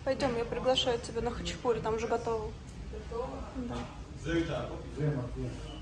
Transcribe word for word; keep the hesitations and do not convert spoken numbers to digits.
Пойдем, я приглашаю тебя на хачапури, там уже готово. Да.